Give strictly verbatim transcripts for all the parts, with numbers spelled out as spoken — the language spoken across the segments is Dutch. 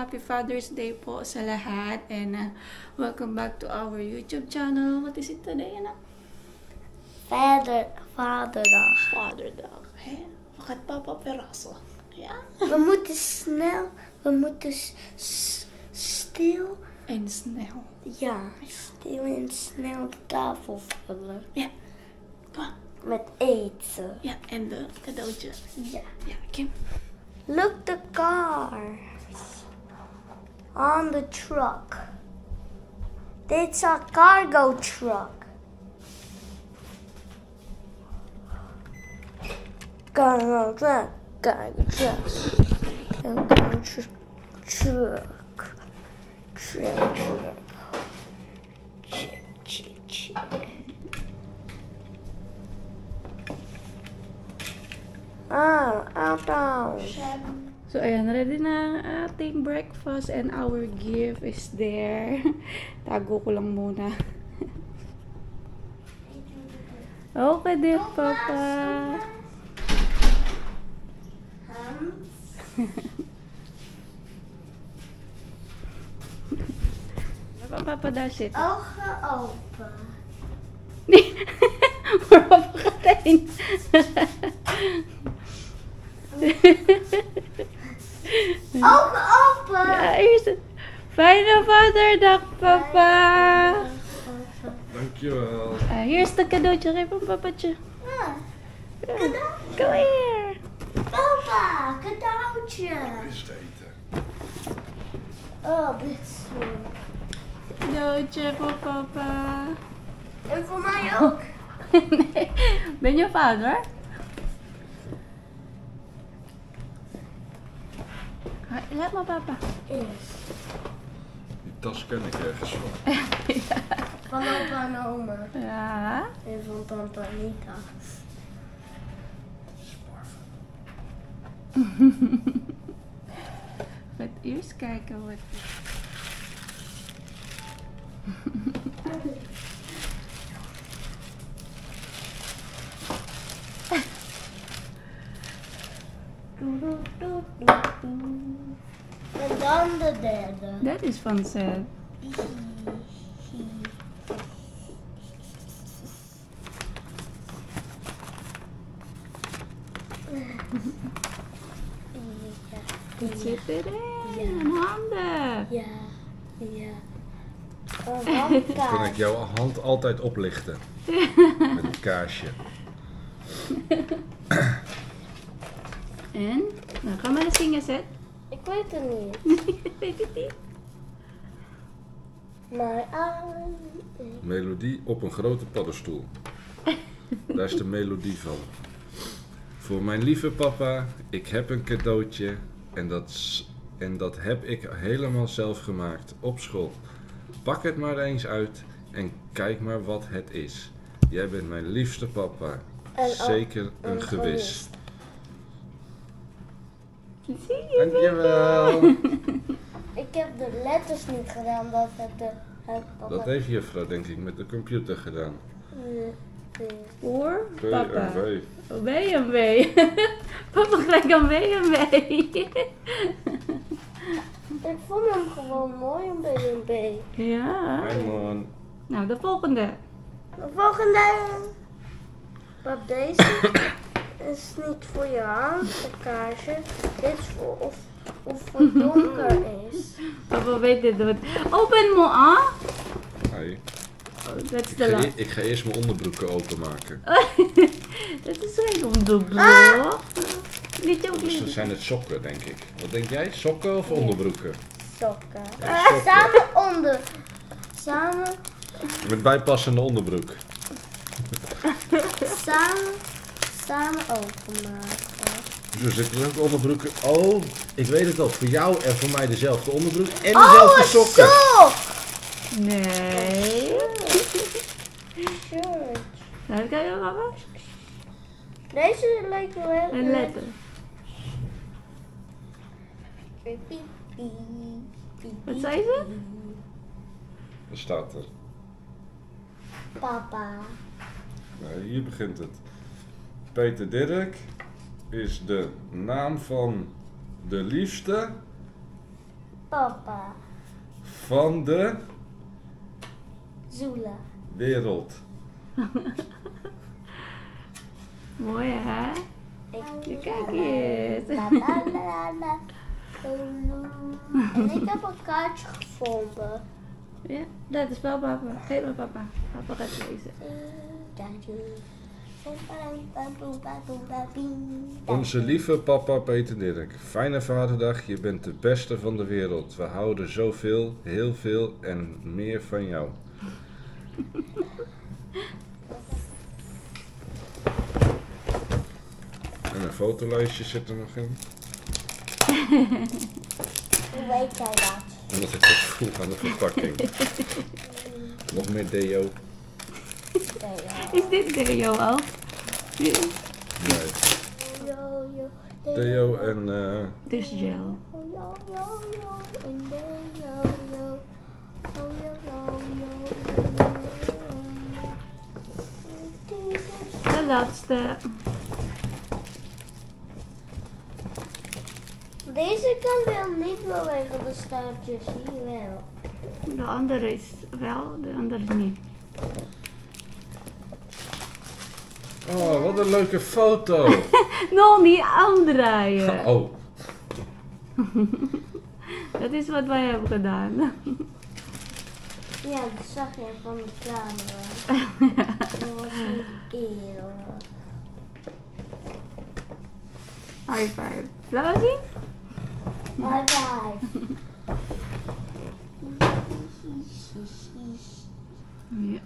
Happy Father's Day po sa lahat. And uh, welcome back to our YouTube channel. What is it today, anak? Vader, vaderdag. Vaderdag. Hè? Wat gaat papa perassen? Ja? We moeten snel, we moeten s- stil. En snel. Ja, stil en snel de tafel vullen. Ja. Kom aan. Met eten. Ja, en de cadeautje. Ja. Ja, Kim. Look the cars on the truck. It's a cargo truck. Cargo truck, cargo truck, cargo truck, truck, truck, truck. Check, check, check. Ah, auto. So, ayan, ready na ang ating breakfast and our gift is there. Tago ko lang muna. Okay din, Papa. Papa, dash it. Ogen open. Voor Papa Katijn. Ogen open. Ja, hier is het. Fijne vaderdag, Papa. Dankjewel. Uh, hier is het cadeautje. Geef hem, papatje. Ja, Kom hier. papa, cadeautje. Is het eten? Oh, dit is mooi. Cadeautje voor papa. En voor mij ook. Nee. Ben je vader? Laat maar, papa. Is. Die tas ken ik ergens van. Van opa en oma. Ja. En van tante Anita. Laat eerst kijken wat. En dan de derde. Dat is van Seth. Het zit erin. Ja. Een handen. Ja, ja. Een handkaart. Kan ik jouw hand altijd oplichten? Met het kaarsje. En? Nou, ga maar eens zingen, Seth. Ik weet het niet. Weet het niet? Maar aan. Melodie op een grote paddenstoel. Daar is de melodie van. Voor mijn lieve papa, ik heb een cadeautje. En dat, s- en dat heb ik helemaal zelf gemaakt op school. Pak het maar eens uit en kijk maar wat het is. Jij bent mijn liefste papa. En ook Zeker een een gewis. Zie je? Dankjewel. Ik heb de letters niet gedaan, dat heb de. Het papa. Dat heeft juffrouw denk ik met de computer gedaan. Nee, nee. Voor B en papa. W. B M W. Papa gelijk een B M W. Ik vond hem gewoon mooi, een B en B. Ja. Hi man. Nou, de volgende. De volgende. Pap, deze is niet voor je hand, de kaarsje. Dit is voor of, of het donker is. Papa weet dit nooit. Open mo, ah. Hi. Oh, dat is Ik de ga, last. e- ik ga eerst mijn onderbroeken openmaken. Dat is geen onderbroek. Niet zo Dus dan lief. zijn het sokken, denk ik. Wat denk jij? Sokken of onderbroeken? Sokken. Ja, sokken. Samen onder. Samen, Met bijpassende onderbroek. samen, samen openmaken. Zo zitten er ook onderbroeken. Oh, ik weet het al. Voor jou en voor mij dezelfde onderbroek en Oh, dezelfde sokken. zo! Nee. Shirt. Nou, kijk je papa. Deze lijkt wel heel Een letter. Wat zei ze? Wat staat er? Papa. Nou, hier begint het. Peter Dirk is de naam van de liefste Papa. Van de Zula. wereld. Mooi hè? Ik Kijk eens. La, la, la, la. En ik heb een kaartje gevonden. Ja, dat is wel papa. Geef me papa. Papa gaat lezen. Onze lieve papa Peter Dirk. Fijne vaderdag, je bent de beste van de wereld. We houden zoveel, heel veel en meer van jou. En een fotolijstje zit er nog in. Hoe weet jij dat? Omdat ik dat vroeg aan de verpakking. Nog meer deo. Is dit Deo al? Nee. Yo, yo, Deo en eh Dus gel. yo, yo, yo, en de yo, yo. Oh, yo, yo, yo, yo. De laatste. Deze kan wel niet bewegen, de staartjes. Hier wel. De andere is wel, de andere niet. oh, wat een leuke foto. Nog niet omdraaien. Oh, Dat is wat wij hebben gedaan. Ja, dat zag je van de camera. Dat was een eer. High five. Laat zien? Bye bye. Ja.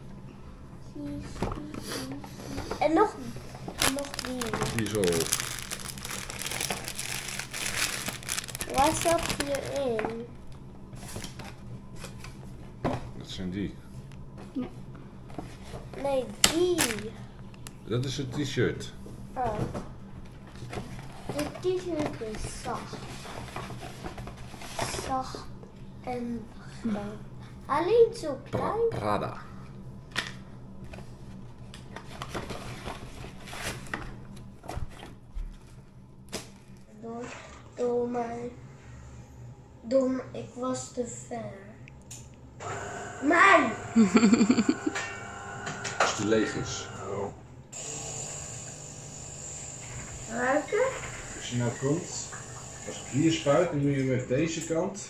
En nog, nog die. die zo. Wat zat hierin? Dat zijn die. Nee, die. Dat is een t-shirt. Oh. De t-shirt is zacht. Zacht en groot. Alleen zo Pra klein. Prada. Door, door mijn... Door mijn- ik was te ver. Mijn! Als die leeg is. Ruiken? Als je nou komt, als ik hier spuit, dan moet je met deze kant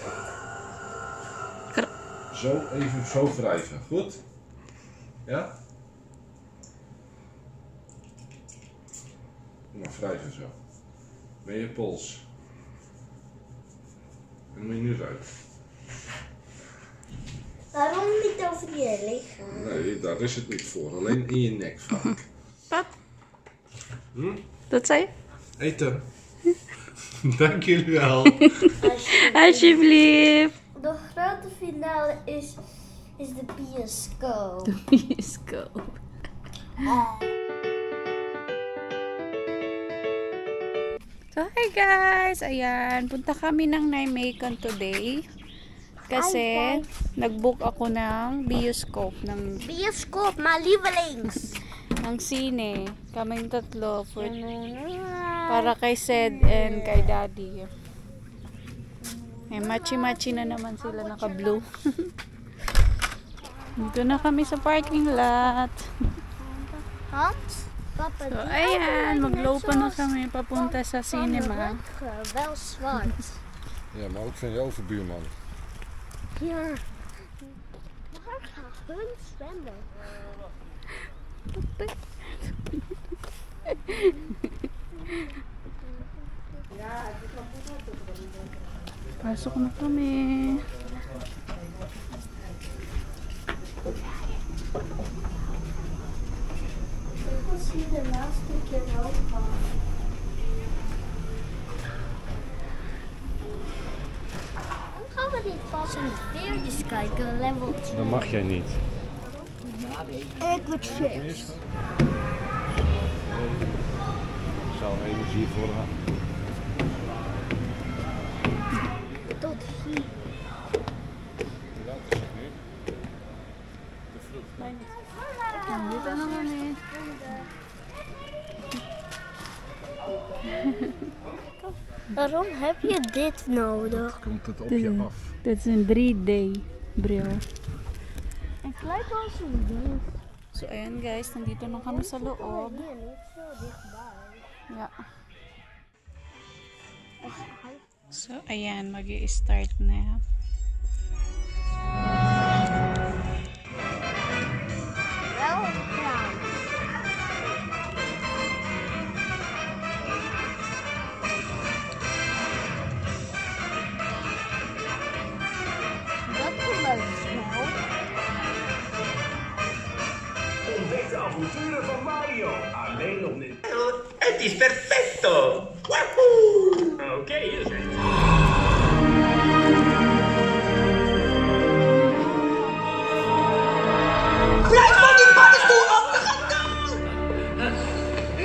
zo even zo wrijven. Goed? Ja? Nou, wrijven zo. Met je pols. En dan moet je nu ruiken. Waarom niet over je lichaam? Nee, daar is het niet voor. Alleen in je nek vaak. Pap, Hm? dat zei je? Eten. Dank jullie wel. Alsjeblieft. De grote finale is, is de bioscoop. Bioscoop. So, hi guys! Ayan, punta kami ng Nijmegen today. Kasi, Hi, nag-book ako ng bioscope, ng, Bioscoop, mijn lievelings. ng sine. Kaming tatlo. For, para kay Sed and kay Daddy. Eh, machi-machi na naman sila, naka-blue. Dito na kami sa parking lot. Hans, papa, So, ayan, mag-lopen na kami papunta sa cinema. Wel zwart. Ja, maar ook van je overbuurman. Hier. Waar gaat hun zwemmen? Pasok na kami. Ik was hier de laatste keer ook van. Dan gaan we dit pas in veertjes kijken, level twee. Dat mag jij niet. Ik word chips. Ik zou energie voor haar. Tot hier. Dat is het nu. Te vroeg. Dito na kami. Waarom heb je dit nodig? Komt het op Dit je is- af? Dit is een drie D bril. Het lijkt wel zo'n ding. So ayan guys, nandito na kami sa loob. Hier, niet zo dichtbij. Ja. So ayan, mag-i-start na. Wel klaar. Dat gebeurt snel. Ontdek de avonturen van Mario. Alleen op Nintendo. Het is perfecto! Wahoo! Oké, hier zijn we. Blijf van die paddenstoel af! We gaan dood!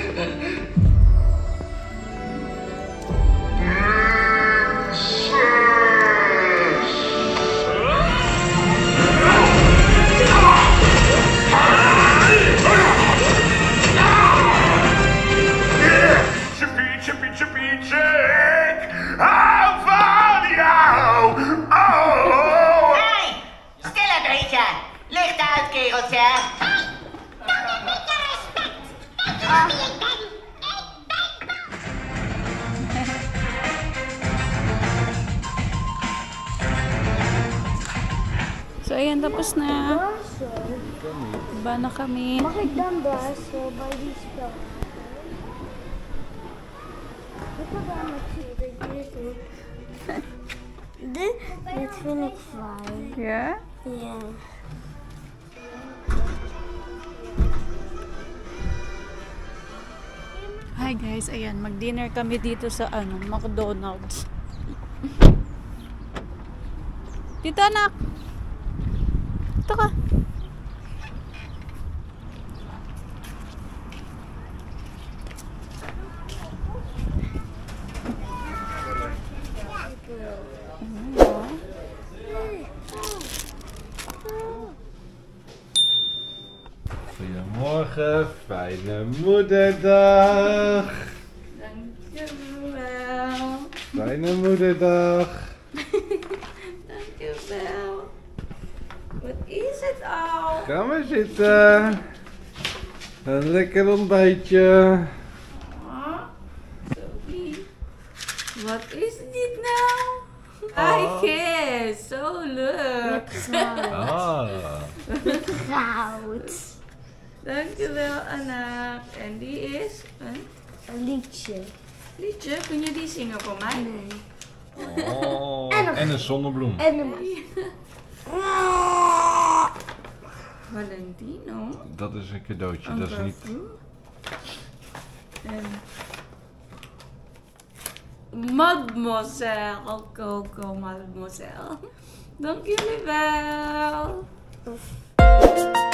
Chippy, chippy, chippy, chick! Hou van jou! Oh! Hey, stil een beetje. Licht uit, kereltje. So ayan, tapos na. Blazen. Ba na kami. Mag ik dan blazen bij die spel? Ik wil dan natuurlijk dit doen. Dit, dit vind ik fijn. Ja? Ja. Hi guys, ayan, mag-dinner kami dito sa ano, McDonald's. Dito anak! Dito ka! Goedemorgen, fijne moederdag. Dankjewel. Fijne moederdag. Dankjewel. Wat is het al? Ga maar zitten. Een lekker ontbijtje. Ah, zo lief. Wat is dit nou? Eigen, zo leuk. Ah. Goud. Dankjewel anak. En die is een Een liedje. liedje. Kun je die zingen voor mij? Nee. Oh. En een zonnebloem. En een... Valentino. Dat is een cadeautje, dat is niet... En Mademoiselle Coco Mademoiselle. Dank jullie wel.